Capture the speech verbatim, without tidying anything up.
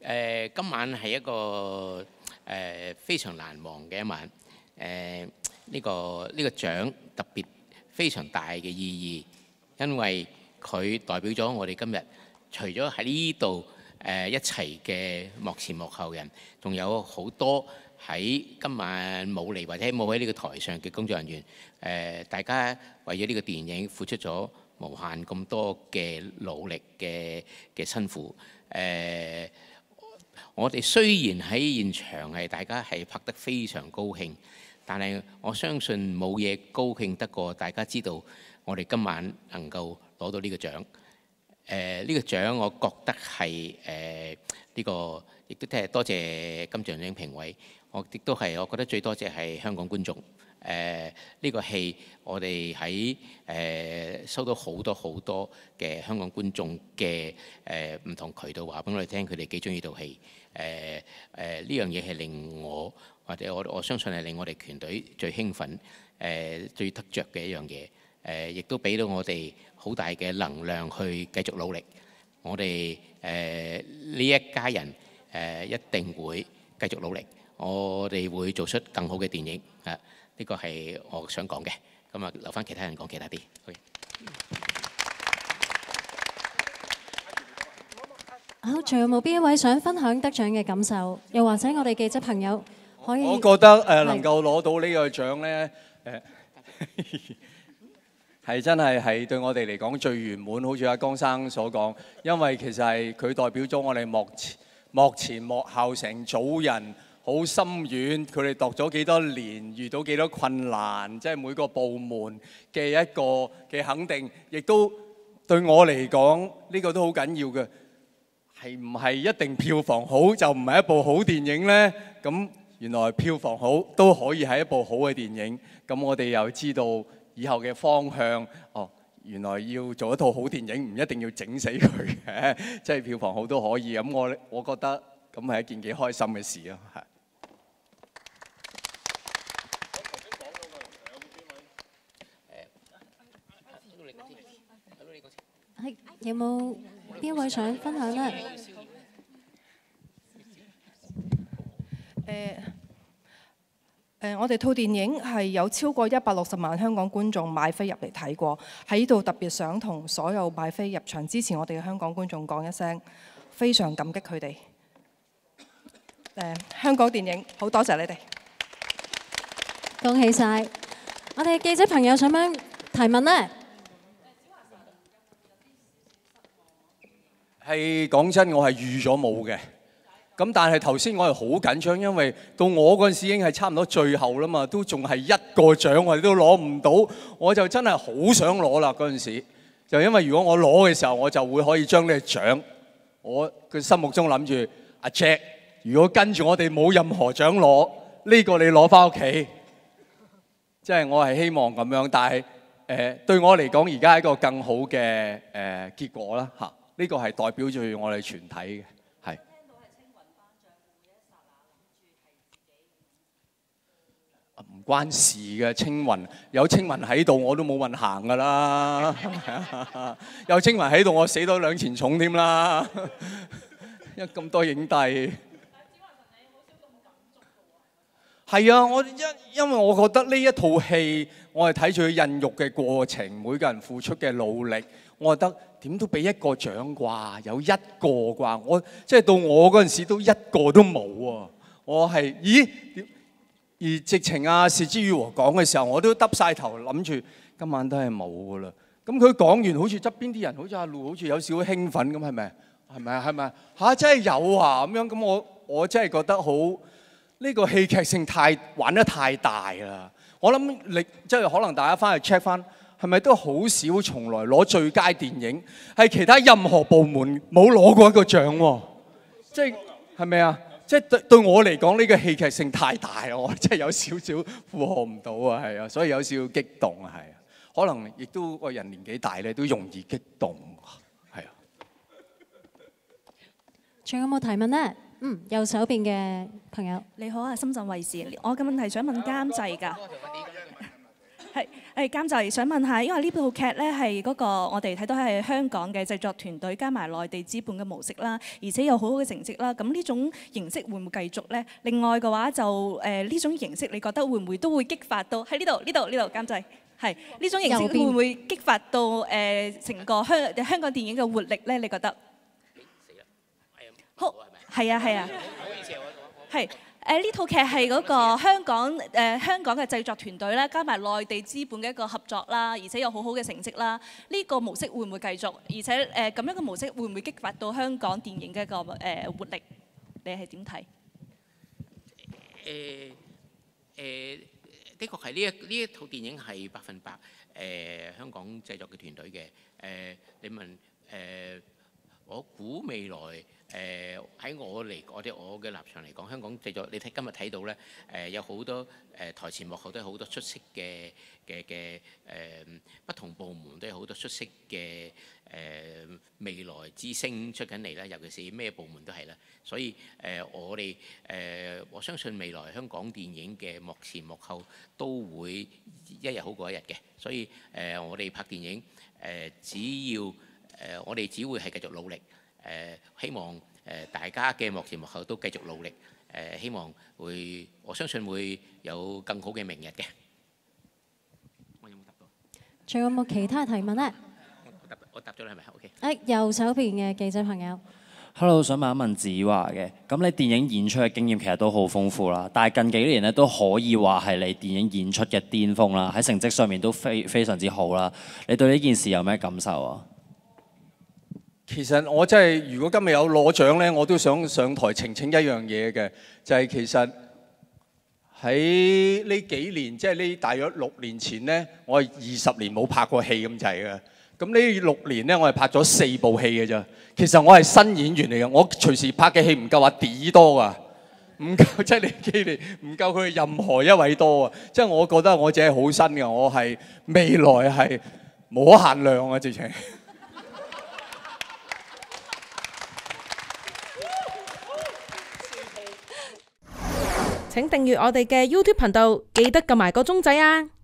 誒今晚係一個誒非常難忘嘅一晚。誒呢個呢個獎特別非常大嘅意義，因為佢代表咗我哋今日除咗喺呢度誒一齊嘅幕前幕後人，仲有好多喺今晚冇嚟或者冇喺呢個台上嘅工作人員。誒大家為咗呢個電影付出咗無限咁多嘅努力嘅嘅辛苦。誒我哋雖然喺現場係大家係拍得非常高興，但係我相信冇嘢高興得過大家知道我哋今晚能夠攞到呢個獎。誒、呃、呢、呢個獎我覺得係誒呢個亦都係多謝金像獎評委，我亦都係我覺得最多謝係香港觀眾。誒、呃、呢、呢個戲我哋喺誒收到好多好多嘅香港觀眾嘅誒唔同渠道話俾我哋聽，佢哋幾中意套戲。誒誒呢樣嘢係令我或者我我相信係令我哋團隊最興奮、誒、呃、最得着嘅一樣嘢。誒、呃、亦都俾到我哋好大嘅能量去繼續努力。我哋誒呢一家人誒、呃、一定會繼續努力。我哋會做出更好嘅電影啊！呢、這個係我想講嘅。咁啊，留翻其他人講其他啲。Okay. 好，仲有冇邊一位想分享得獎嘅感受？又或者我哋記者朋友可以？ 我覺得誒能夠攞到呢個獎咧，誒係真係係對我哋嚟講最圓滿。好似阿江生所講，因為其實係佢代表咗我哋幕前幕前幕後成組人，好深遠。佢哋度咗幾多年，遇到幾多困難，即係每個部門嘅一個嘅肯定，亦都對我嚟講呢個都好緊要嘅。係唔係一定票房好就唔係一部好電影呢？咁原來票房好都可以係一部好嘅電影。咁我哋又知道以後嘅方向。哦，原來要做一套好電影唔一定要整死佢嘅，即係票房好都可以。咁我我覺得咁係一件幾開心嘅事咯。係。 係有冇邊位想分享呢？ 誒誒，我哋套電影係有超過一百六十萬香港觀眾買飛入嚟睇過，喺度特別想同所有買飛入場支持我哋嘅香港觀眾講一聲，非常感激佢哋。誒，香港電影好多謝你哋， 恭喜晒！我哋記者朋友想唔提問呢？ 係講真，我係預咗冇嘅。咁但係頭先我係好緊張，因為到我嗰陣時已經係差唔多最後啦嘛，都仲係一個獎我哋都攞唔到，我就真係好想攞啦嗰陣時。就因為如果我攞嘅時候，我就會可以將呢個獎，我佢心目中諗住阿 Jack，如果跟住我哋冇任何獎攞，呢個你攞翻屋企。即係我係希望咁樣，但係誒對我嚟講，而家係一個更好嘅誒結果啦嚇。呢個係代表住我哋全體嘅，係。聽到係青雲頒獎，每一剎那諗住係自己。唔關事嘅，青雲有青雲喺度，我都冇運行㗎啦。有青雲喺度，我死多兩錢重添啦。因為咁多影帝。係啊，我因因為我覺得呢一套戲，我係睇住佢孕育嘅過程，每個人付出嘅努力，我覺得。點都俾一個獎啩，有一個啩，我即係到我嗰陣時都一個都冇喎。我係咦？而直情啊，是枝裕和講嘅時候，我都耷晒頭，諗住今晚都係冇噶啦。咁佢講完，好似側邊啲人，好似阿路，好似有少少興奮咁，係咪？係咪啊？係咪啊？嚇！真係有啊！咁樣咁我我真係覺得好呢個戲劇性太玩得太大啦。我諗你即係可能大家翻去 check 翻。係咪都好少從來攞最佳電影？係其他任何部門冇攞過一個獎喎。即係係咪啊？即係對對我嚟講，呢個戲劇性太大啦，我真係有少少負荷唔到啊，係啊，所以有少少激動啊，係啊。可能亦都個人年紀大咧，都容易激動，係啊。 仲有冇提問呢？嗯，右手邊嘅朋友， 你好啊，深圳衛視，我嘅問題想問監製㗎。 係誒監製想問下，因為呢部劇咧係嗰個我哋睇到係香港嘅製作團隊加埋內地資本嘅模式啦，而且有好好嘅成績啦。咁呢種形式會唔會繼續咧？另外嘅話就誒呢種形式，你覺得會唔會都會激發到喺呢度呢度呢度監製係呢種形式會唔會激發到誒成個香香港電影嘅活力咧？你覺得？好係啊係啊，係。誒呢套劇係嗰個香港誒、呃、香港嘅製作團隊啦，加埋內地資本嘅一個合作啦，而且有好好嘅成績啦。呢、這個模式會唔會繼續？而且誒咁、呃、樣嘅模式會唔會激發到香港電影嘅一個誒、呃、活力？你係點睇？ 誒誒，的確係呢一呢一套電影係百分百誒、呃、香港製作嘅團隊嘅。誒、呃，你問誒、呃，我估未來。誒喺、呃、我嚟，我哋我嘅立場嚟講，香港製作你睇今日睇到咧，誒、呃、有好多誒、呃、台前幕後都有好多出色嘅嘅嘅誒不同部門都有好多出色嘅誒、呃、未來之星出緊嚟啦，尤其是咩部門都係啦，所以誒、呃、我哋誒、呃、我相信未來香港電影嘅幕前幕後都會一日好過一日嘅，所以誒、呃、我哋拍電影誒、呃、只要誒、呃、我哋只會係繼續努力。誒、呃、希望誒、呃、大家嘅幕前幕後都繼續努力，誒、呃、希望會我相信會有更好嘅明日嘅。我有冇答到？ 仲有冇其他提問咧？ 我答我答咗啦，係咪 ？OK。 誒右手邊嘅記者朋友 ，Hello， 想問一問子華嘅，咁你電影演出嘅經驗其實都好豐富啦，但係近幾年咧都可以話係你電影演出嘅巔峰啦，喺成績上面都非非常之好啦。你對呢件事有咩感受啊？ 其實我真係，如果今日有攞獎呢，我都想上台澄清一樣嘢嘅，就係、是、其實喺呢幾年，即係呢大約六年前呢，我係二十年冇拍過戲咁滯嘅。咁呢六年呢，我係拍咗四部戲嘅啫。其實我係新演員嚟嘅，我隨時拍嘅戲唔夠阿 D 多啊，唔夠即係你幾年唔夠佢任何一位多啊。即係我覺得我自己係好新嘅，我係未來係無可限量啊，直情。 請訂閱我哋嘅 YouTube 頻道，記得撳埋個鐘仔啊！